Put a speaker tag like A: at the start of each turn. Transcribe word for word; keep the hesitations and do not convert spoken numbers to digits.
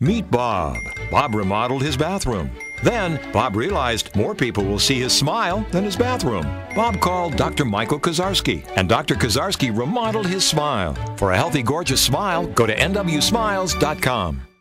A: Meet Bob. Bob remodeled his bathroom. Then, Bob realized more people will see his smile than his bathroom. Bob called Doctor Michael Kozarski, and Doctor Kozarski remodeled his smile. For a healthy, gorgeous smile, go to N W smiles dot com.